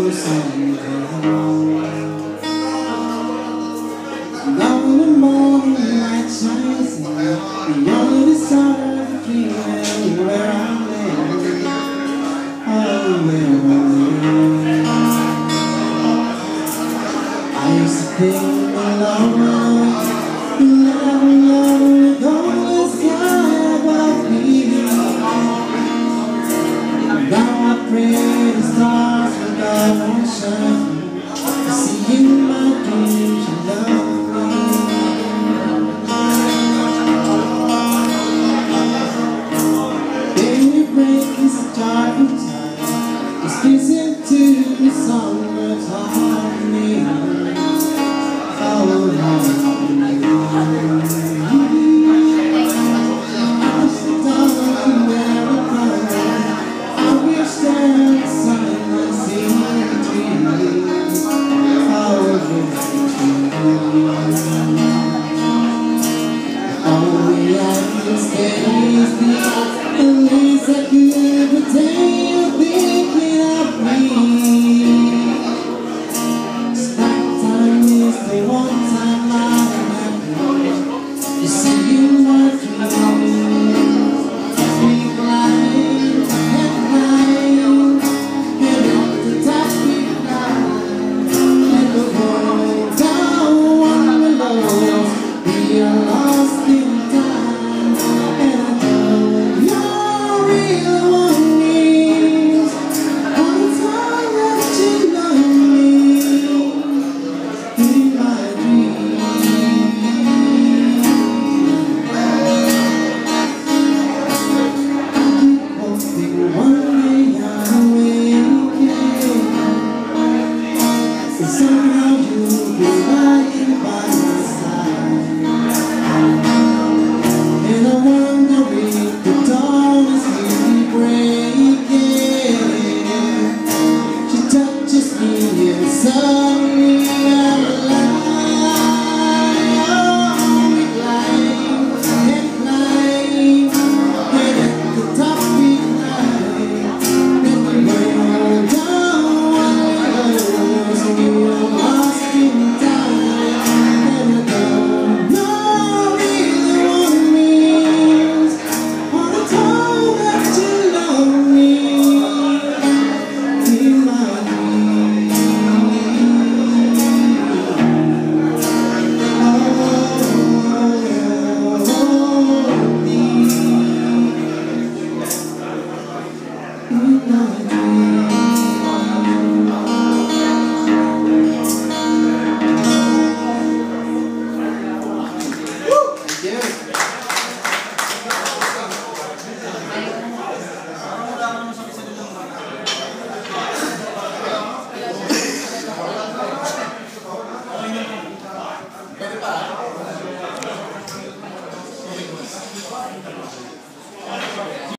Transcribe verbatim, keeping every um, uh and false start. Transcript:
Long the morning light shines in beyond the sun, feeling where I'm living, oh, where I'm living. I used to think alone, loving, loving with all the sky above me. Now I pray the stars will go and shine. I see you in my dreams, you love. Just listen to the song that's on me. Oh, Lord, I sit down where I'm going. I wish there was silence in between. Oh, all we have to stay is the least I could pretend. Somehow you'll be lying by my side, and I wonder if the dawn is really breaking. She touches me and suddenly I'm alive. Oh, we climb and climb, and at the top we climb, and we go down one of those. Good night.